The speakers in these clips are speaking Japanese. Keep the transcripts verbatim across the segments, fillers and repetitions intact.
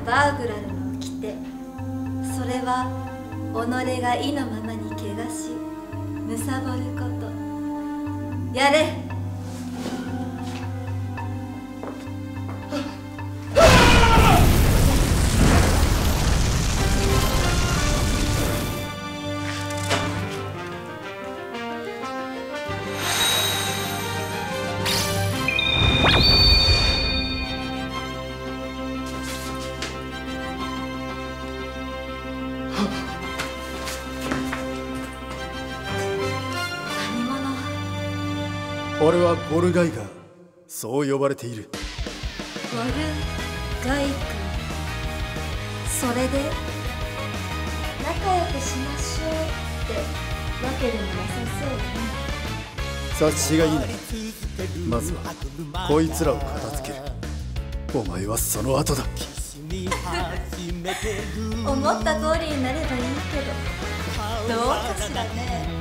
バーグラルの掟、それは己が意のままに怪我し貪ること。やれ。 俺はボルガイガー、そう呼ばれている。 ボルガイガー、それで仲良くしましょうってわけでもなさそうね。 察しがいいな。まずはこいつらを片付ける。お前はその後だ。 思った通りになればいいけど、どうかしらね。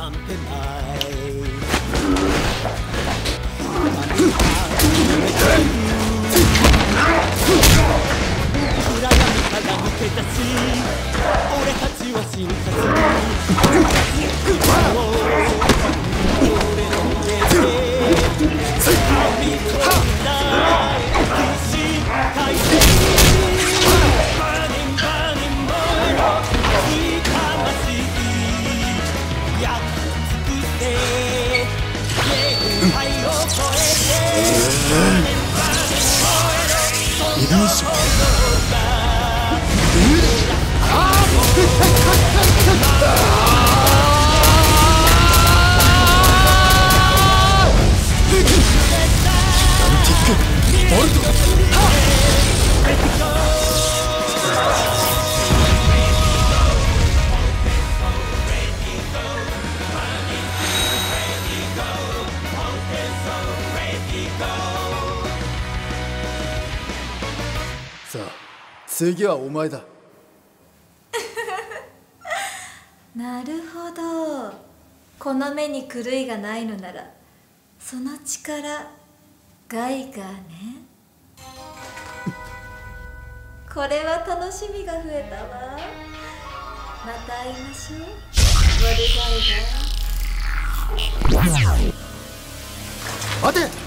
イリューション。さあ、次はお前だ。 なるほど。この目に狂いがないのなら、その力ガイガーね。これは楽しみが増えたわ。また会いましょう、ボルガイガー。 待て。